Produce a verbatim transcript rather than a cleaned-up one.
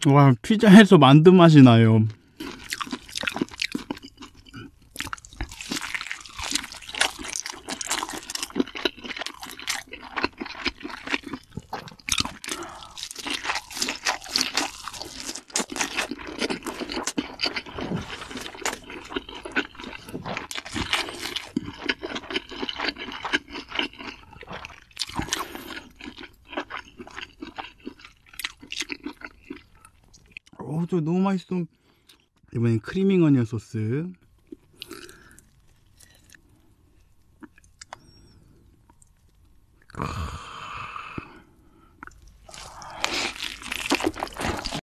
와, 피자에서 만든 맛이 나요. 오, 저 너무 맛있어. 이번엔 크리밍 어니언 소스.